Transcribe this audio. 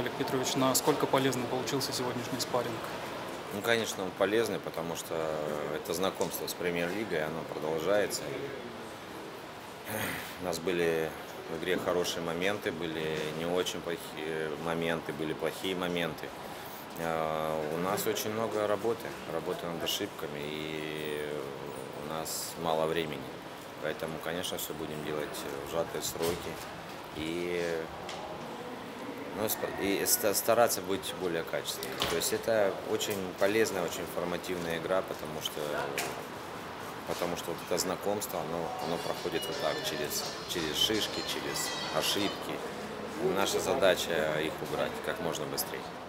Олег Петрович, насколько полезным получился сегодняшний спарринг? Ну, конечно, он полезный, потому что это знакомство с премьер-лигой, оно продолжается. У нас были в игре хорошие моменты, были не очень плохие моменты, были плохие моменты. У нас очень много работы над ошибками, и у нас мало времени. Поэтому, конечно, все будем делать в сжатые сроки и стараться быть более качественным. То есть это очень полезная, очень информативная игра, потому что вот это знакомство, оно проходит вот так, через шишки, через ошибки. Наша задача их убрать как можно быстрее.